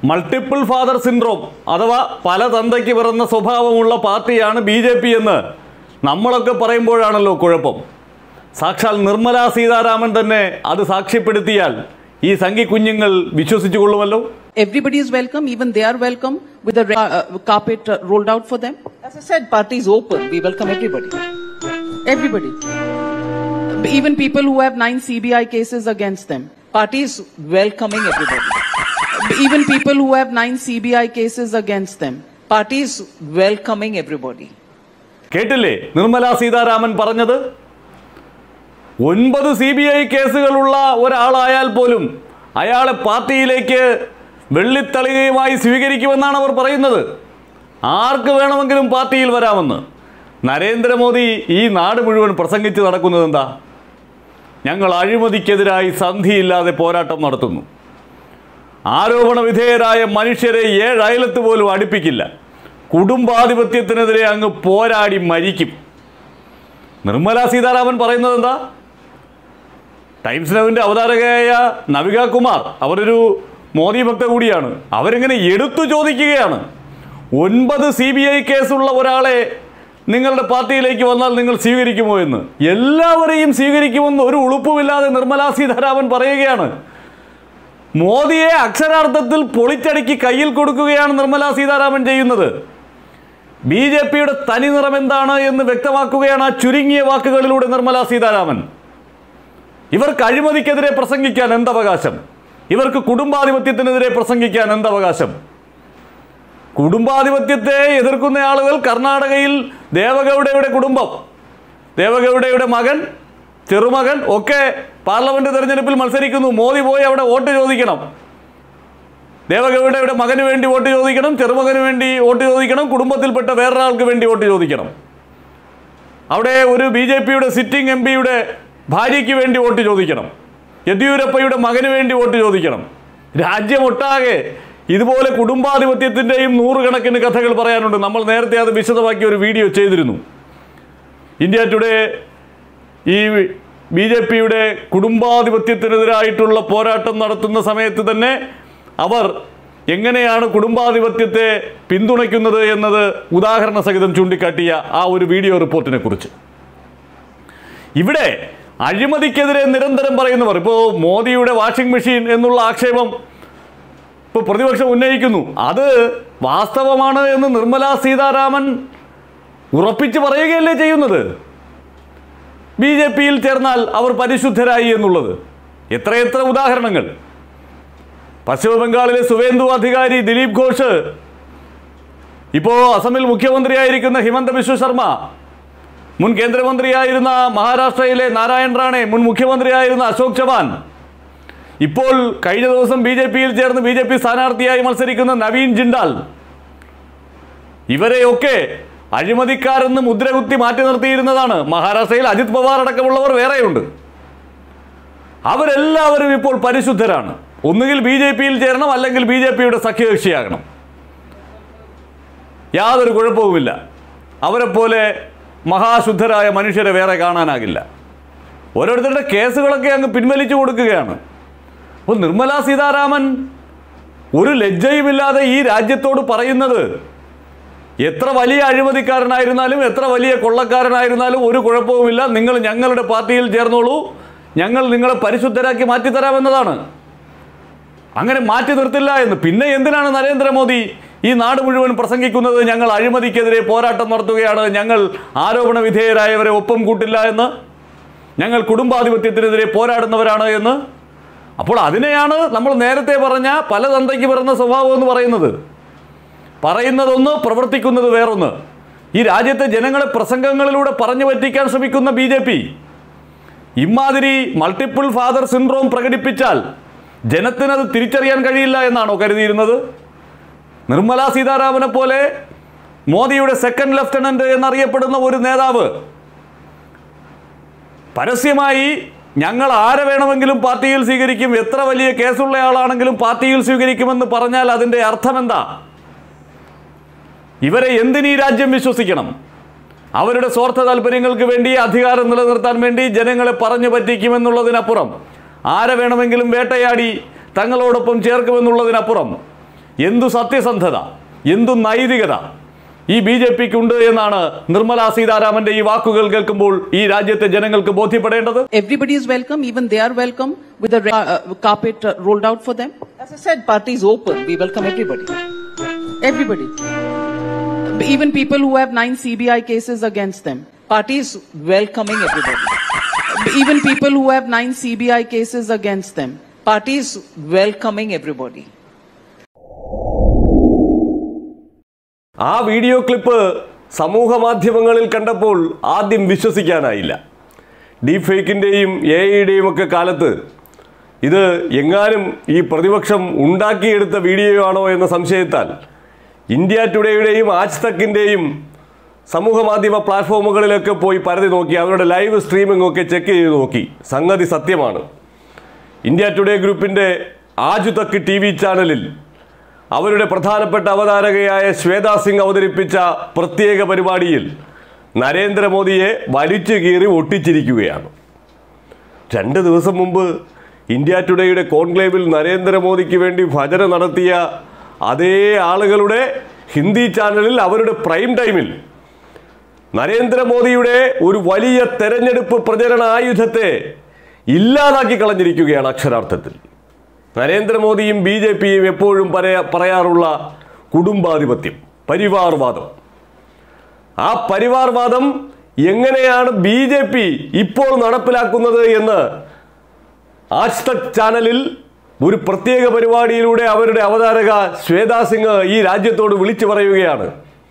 Multiple father syndrome അഥവാ പല തന്തയ്ക്ക് പിറന്ന സ്വഭാവമുള്ള പാർട്ടിയാണ് BJP എന്ന് നമ്മളൊക്കെ പറയുമ്പോഴാണല്ലോ കുഴപ്പം. സാക്ഷാൽ നിർമ്മല സീതാരാമൻ തന്നെ അത് സാക്ഷ്യപ്പെടുത്തിയാൽ ഈ സംഘി കുഞ്ഞുങ്ങൾ വിശ്വസിച്ചു കൊള്ളുമല്ലോ. Everybody is welcome, even they are welcome with the carpet rolled out for them. As I said, party is open. We welcome everybody. Everybody. Even people who have 9 CBI cases against them. Party is welcoming everybody. Even people who have 9 CBI cases against them. Party is welcoming everybody. കേട്ടില്ലേ നിർമ്മല സീതാരാമൻ പറഞ്ഞത്? 9 CBI കേസുകളുള്ള ഒരാളായാൽ പോലും അയാളെ പാർട്ടിയിലേക്ക് വെള്ളിത്തളികയുമായി സ്വീകരിക്കുമെന്നാണ് അവർ പറയുന്നത്. ആർക്ക് വേണമെങ്കിലും പാർട്ടിയിൽ വരാമെന്ന്. നരേന്ദ്രമോദി ഈ നാട് മുഴുവൻ പ്രസംഗിച്ച് നടക്കുന്നത് എന്താ? ഞങ്ങൾ അഴിമതിക്കെതിരായി സന്ധിയില്ലാതെ പോരാട്ടം നടത്തുന്നു. ആരോപണ വിധേയരായ മനുഷ്യരെ 7 അയലത്ത് പോലും അടുപ്പിക്കില്ല. കുടുംബാധിപത്യത്തിനെതിരെ അങ്ങ് പോരാടി മരിക്കും. നിർമ്മല സീതാരാമൻ പറയുന്നത് എന്താ? ടൈംസ് നൗവിൻ്റെ അവതാരകയായ നവിക കുമാർ, അവരൊരു മോദി ഭക്ത കൂടിയാണ്. അവരിങ്ങനെ എടുത്തു ചോദിക്കുകയാണ്, 9 CBI കേസുള്ള ഒരാളെ നിങ്ങളുടെ പാർട്ടിയിലേക്ക് വന്നാൽ നിങ്ങൾ സ്വീകരിക്കുമോ എന്ന്. എല്ലാവരെയും സ്വീകരിക്കുമെന്ന് ഒരു ഉളുപ്പുമില്ലാതെ നിർമ്മല സീതാരാമൻ പറയുകയാണ്. മോദിയെ അക്ഷരാർത്ഥത്തിൽ പൊളിച്ചടുക്കി കയ്യിൽ കൊടുക്കുകയാണ് നിർമ്മല സീതാരാമൻ ചെയ്യുന്നത്. BJPയുടെ തനി നിറം എന്താണ് എന്ന് വ്യക്തമാക്കുകയാണ് ആ ചുരുങ്ങിയ വാക്കുകളിലൂടെ നിർമ്മല സീതാരാമൻ. ഇവർക്ക് അഴിമതിക്കെതിരെ പ്രസംഗിക്കാൻ എന്തവകാശം? ഇവർക്ക് കുടുംബാധിപത്യത്തിനെതിരെ പ്രസംഗിക്കാൻ എന്തവകാശം? കുടുംബാധിപത്യത്തെ എതിർക്കുന്ന ആളുകൾ കർണാടകയിൽ ദേവഗൌഡയുടെ കുടുംബം, ദേവഗൌഡയുടെ മകൻ, ചെറുമകൻ ഒക്കെ പാർലമെന്റ് തെരഞ്ഞെടുപ്പിൽ മത്സരിക്കുന്നു. മോദി പോയി അവിടെ വോട്ട് ചോദിക്കണം. ദേവഗൌഡയുടെ മകന് വേണ്ടി വോട്ട് ചോദിക്കണം, ചെറുമകന് വേണ്ടി വോട്ട് ചോദിക്കണം, കുടുംബത്തിൽപ്പെട്ട വേറൊരാൾക്ക് വേണ്ടി വോട്ട് ചോദിക്കണം. അവിടെ ഒരു BJPയുടെ സിറ്റിംഗ് MPയുടെ ഭാര്യയ്ക്ക് വേണ്ടി വോട്ട് ചോദിക്കണം, യെദ്യൂരപ്പയുടെ മകന് വേണ്ടി വോട്ട് ചോദിക്കണം. രാജ്യമൊട്ടാകെ ഇതുപോലെ കുടുംബാധിപത്യത്തിൻ്റെയും 100 കണക്കിന് കഥകൾ പറയാനുണ്ട്. നമ്മൾ നേരത്തെ അത് വിശദമാക്കി ഒരു വീഡിയോ ചെയ്തിരുന്നു. ഇന്ത്യ ടുഡേ ഈ BJPയുടെ കുടുംബാധിപത്യത്തിനെതിരായിട്ടുള്ള പോരാട്ടം നടത്തുന്ന സമയത്ത് തന്നെ അവർ എങ്ങനെയാണ് കുടുംബാധിപത്യത്തെ പിന്തുണയ്ക്കുന്നത് എന്നത് ഉദാഹരണ സഹിതം ചൂണ്ടിക്കാട്ടിയ ആ ഒരു വീഡിയോ റിപ്പോർട്ടിനെ കുറിച്ച്. ഇവിടെ അഴിമതിക്കെതിരെ നിരന്തരം പറയുന്നവർ, ഇപ്പോൾ മോദിയുടെ വാഷിംഗ് മെഷീൻ എന്നുള്ള ആക്ഷേപം ഇപ്പോൾ പ്രതിപക്ഷം ഉന്നയിക്കുന്നു. അത് വാസ്തവമാണ് എന്ന് നിർമ്മല സീതാരാമൻ ഉറപ്പിച്ച് പറയുകയല്ലേ ചെയ്യുന്നത്. BJPയിൽ ചേർന്നാൽ അവർ പരിശുദ്ധരായി എന്നുള്ളത് എത്രയെത്ര ഉദാഹരണങ്ങൾ. പശ്ചിമ ബംഗാളിലെ സുവേന്ദു അധികാരി ദിലീപ് ഘോഷ്, ഇപ്പോൾ അസമിൽ മുഖ്യമന്ത്രിയായിരിക്കുന്ന ഹിമന്ത ബിശ്വ ശർമ്മ, മുൻ കേന്ദ്രമന്ത്രിയായിരുന്ന മഹാരാഷ്ട്രയിലെ നാരായൺ റാണെ, മുൻ മുഖ്യമന്ത്രിയായിരുന്ന അശോക് ചവാൻ, ഇപ്പോൾ കഴിഞ്ഞ ദിവസം BJPയിൽ ചേർന്ന് BJP സ്ഥാനാർത്ഥിയായി മത്സരിക്കുന്ന നവീൻ ജിണ്ടാൽ, ഇവരെയൊക്കെ അഴിമതിക്കാരെന്ന് മുദ്രകുത്തി മാറ്റി നിർത്തിയിരുന്നതാണ്. മഹാരാഷ്ട്രയിൽ അജിത് പവാർ അടക്കമുള്ളവർ വേറെയുണ്ട്. അവരെല്ലാവരും ഇപ്പോൾ പരിശുദ്ധരാണ്. ഒന്നുകിൽ BJPയിൽ ചേരണം, അല്ലെങ്കിൽ BJPയുടെ സഖ്യകക്ഷിയാകണം. യാതൊരു കുഴപ്പവുമില്ല. അവരെപ്പോലെ മഹാശുദ്ധരായ മനുഷ്യരെ വേറെ കാണാനാകില്ല. ഓരോരുത്തരുടെ കേസുകളൊക്കെ അങ്ങ് പിൻവലിച്ചു കൊടുക്കുകയാണ്. അപ്പോൾ നിർമ്മല സീതാരാമൻ ഒരു ലജ്ജയുമില്ലാതെ ഈ രാജ്യത്തോട് പറയുന്നത്, എത്ര വലിയ അഴിമതിക്കാരനായിരുന്നാലും എത്ര വലിയ കൊള്ളക്കാരനായിരുന്നാലും ഒരു കുഴപ്പവുമില്ല, നിങ്ങൾ ഞങ്ങളുടെ പാർട്ടിയിൽ ചേർന്നോളൂ, ഞങ്ങൾ നിങ്ങളെ പരിശുദ്ധരാക്കി മാറ്റിത്തരാമെന്നതാണ്. അങ്ങനെ മാറ്റി നിർത്തില്ല എന്ന്. പിന്നെ എന്തിനാണ് നരേന്ദ്രമോദി ഈ നാട് മുഴുവൻ പ്രസംഗിക്കുന്നത് ഞങ്ങൾ അഴിമതിക്കെതിരെ പോരാട്ടം നടത്തുകയാണ്, ഞങ്ങൾ ആരോപണ വിധേയരായവരെ ഒപ്പം കൂട്ടില്ല എന്ന്, ഞങ്ങൾ കുടുംബാധിപത്യത്തിനെതിരെ പോരാടുന്നവരാണ് എന്ന്? അപ്പോൾ അതിനെയാണ് നമ്മൾ നേരത്തെ പറഞ്ഞ പല തന്തയ്ക്ക് പിറന്ന സ്വഭാവം എന്ന് പറയുന്നത്. പറയുന്നതൊന്ന്, പ്രവർത്തിക്കുന്നത് വേറൊന്ന്. ഈ രാജ്യത്തെ ജനങ്ങളെ പ്രസംഗങ്ങളിലൂടെ പറഞ്ഞു പറ്റിക്കാൻ ശ്രമിക്കുന്ന BJP ഇമാതിരി മൾട്ടിപ്പിൾ ഫാദർ സിൻഡ്രോം പ്രകടിപ്പിച്ചാൽ ജനത്തിനത് തിരിച്ചറിയാൻ കഴിയില്ല എന്നാണോ കരുതിയിരുന്നത്? നിർമ്മല സീതാരാമനെ പോലെ മോദിയുടെ സെക്കൻഡ് ലെഫ്റ്റനന്റ് എന്നറിയപ്പെടുന്ന ഒരു നേതാവ് പരസ്യമായി ഞങ്ങൾ ആരെ വേണമെങ്കിലും പാർട്ടിയിൽ സ്വീകരിക്കും, എത്ര വലിയ കേസുള്ള ആളാണെങ്കിലും പാർട്ടിയിൽ സ്വീകരിക്കുമെന്ന് പറഞ്ഞാൽ അതിൻ്റെ അർത്ഥമെന്താ? ഇവരെ എന്തിനീ രാജ്യം വിശ്വസിക്കണം? അവരുടെ സ്വാർത്ഥ താല്പര്യങ്ങൾക്ക് വേണ്ടി, അധികാരം നിലനിർത്താൻ വേണ്ടി ജനങ്ങളെ പറഞ്ഞു പറ്റിക്കുമെന്നുള്ളതിനപ്പുറം, ആരെ വേണമെങ്കിലും വേട്ടയാടി തങ്ങളോടൊപ്പം ചേർക്കുമെന്നുള്ളതിനപ്പുറം എന്തു സത്യസന്ധത, എന്തു നൈതികത ഈ BJPക്ക് ഉണ്ട് എന്നാണ് നിർമ്മലാ സീതാരാമന്റെ ഈ വാക്കുകൾ കേൾക്കുമ്പോൾ ഈ രാജ്യത്തെ ജനങ്ങൾക്ക് ബോധ്യപ്പെടേണ്ടത്. Everybody is welcome, even they are welcome with the carpet rolled out for them. As I said, party is open. We welcome everybody. Everybody. Even people who have 9 CBI cases against them. Party is welcoming everybody. Even people who have 9 CBI cases against them. Party is welcoming everybody. ആ video clip സമൂഹ മാധ്യമങ്ങളിൽ കണ്ടപ്പോൾ ആദ്യം വിശ്വസിക്കാനായില്ല. Deep ഫേക്കിൻ്റെയും AI-യുടെയും ഒക്കെ കാലത്ത് ഇത് എങ്ങാനും ഈ പ്രതിപക്ഷം ഉണ്ടാക്കിയെടുത്ത വീഡിയോ ആണോ എന്ന സംശയത്താൽ ഇന്ത്യ ടുഡേയുടെയും ആജ് തക്കിൻ്റെയും സമൂഹ മാധ്യമ പ്ലാറ്റ്ഫോമുകളിലൊക്കെ പോയി പരതി നോക്കി, അവരുടെ ലൈവ് സ്ട്രീമിംഗ് ഒക്കെ ചെക്ക് ചെയ്ത് നോക്കി. സംഗതി സത്യമാണ്. ഇന്ത്യ ടുഡേ ഗ്രൂപ്പിൻ്റെ ആജ് തക്ക് TV ചാനലിൽ അവരുടെ പ്രധാനപ്പെട്ട അവതാരകയായ ശ്വേതാ സിംഗ് അവതരിപ്പിച്ച പ്രത്യേക പരിപാടിയിൽ നരേന്ദ്രമോദിയെ വലിച്ചു കീറി ഒട്ടിച്ചിരിക്കുകയാണ്. 2 ദിവസം മുമ്പ് ഇന്ത്യ ടുഡേയുടെ കോൺക്ലേവിൽ നരേന്ദ്രമോദിക്ക് വേണ്ടി ഭജന നടത്തിയ അതേ ആളുകളുടെ ഹിന്ദി ചാനലിൽ അവരുടെ പ്രൈം ടൈമിൽ നരേന്ദ്രമോദിയുടെ ഒരു വലിയ തെരഞ്ഞെടുപ്പ് പ്രചരണ ആയുധത്തെ ഇല്ലാതാക്കി കളഞ്ഞിരിക്കുകയാണ് അക്ഷരാർത്ഥത്തിൽ. നരേന്ദ്രമോദിയും BJPയും എപ്പോഴും പറയാറുള്ള കുടുംബാധിപത്യം, പരിവാർവാദം. ആ പരിവാർവാദം എങ്ങനെയാണ് BJP ഇപ്പോൾ നടപ്പിലാക്കുന്നത് എന്ന് ആജ് തക് ചാനലിൽ ഒരു പ്രത്യേക പരിപാടിയിലൂടെ അവരുടെ അവതാരക ശ്വേതാ സിംഗ് ഈ രാജ്യത്തോട് വിളിച്ചു പറയുകയാണ്.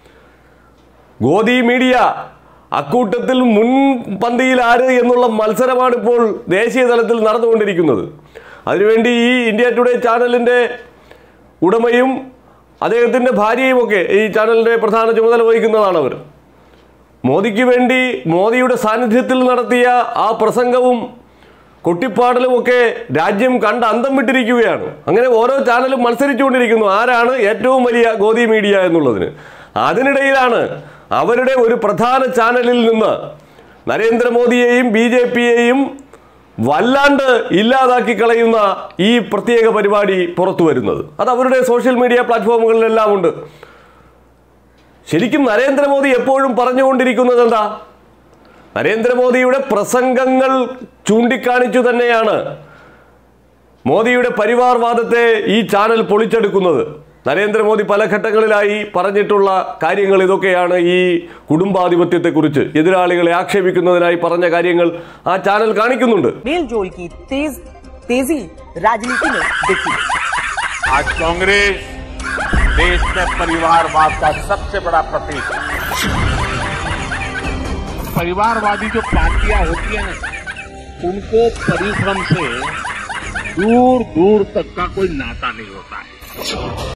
ഗോദി മീഡിയ അക്കൂട്ടത്തിൽ മുൻപന്തിയിൽ ആര് എന്നുള്ള മത്സരമാണ് ഇപ്പോൾ ദേശീയ തലത്തിൽ നടന്നുകൊണ്ടിരിക്കുന്നത്. അതിനുവേണ്ടി ഈ ഇന്ത്യ ടുഡേ ചാനലിൻ്റെ ഉടമയും അദ്ദേഹത്തിൻ്റെ ഭാര്യയുമൊക്കെ ഈ ചാനലിൻ്റെ പ്രധാന ചുമതല വഹിക്കുന്നതാണ് അവർ. മോദിക്ക് വേണ്ടി മോദിയുടെ സാന്നിധ്യത്തിൽ നടത്തിയ ആ പ്രസംഗവും കൊട്ടിപ്പാടലുമൊക്കെ രാജ്യം കണ്ട് അന്തം വിട്ടിരിക്കുകയാണ്. അങ്ങനെ ഓരോ ചാനലും മത്സരിച്ചുകൊണ്ടിരിക്കുന്നു ആരാണ് ഏറ്റവും വലിയ ഗോദി മീഡിയ എന്നുള്ളതിന്. അതിനിടയിലാണ് അവരുടെ ഒരു പ്രധാന ചാനലിൽ നിന്ന് നരേന്ദ്രമോദിയെയും BJPയെയും വല്ലാണ്ട് ഇല്ലാതാക്കി കളയുന്ന ഈ പ്രത്യേക പരിപാടി പുറത്തു വരുന്നത്. അത് അവരുടെ സോഷ്യൽ മീഡിയ പ്ലാറ്റ്ഫോമുകളിലെല്ലാം ഉണ്ട്. ശരിക്കും നരേന്ദ്രമോദി എപ്പോഴും പറഞ്ഞുകൊണ്ടിരിക്കുന്നത് എന്താ? നരേന്ദ്രമോദിയുടെ പ്രസംഗങ്ങൾ ചൂണ്ടിക്കാണിച്ചു തന്നെയാണ് മോദിയുടെ പരിവാർവാദത്തെ ഈ ചാനൽ പൊളിച്ചെടുക്കുന്നത്. നരേന്ദ്രമോദി പല ഘട്ടങ്ങളിലായി പറഞ്ഞിട്ടുള്ള കാര്യങ്ങൾ ഇതൊക്കെയാണ്. ഈ കുടുംബാധിപത്യത്തെക്കുറിച്ച് എതിരാളികളെ ആക്ഷേപിക്കുന്നതിനായി പറഞ്ഞ കാര്യങ്ങൾ ആ ചാനൽ കാണിക്കുന്നുണ്ട്. मेलजोल की तेजी राजनीति में देखी। आज कांग्रेस देश में परिवारवाद का सबसे बड़ा प्रतीक है। परिवारवादी जो पार्टियां होती है ना, उनको परिश्रम से दूर दूर तक का कोई नाता नहीं होता है.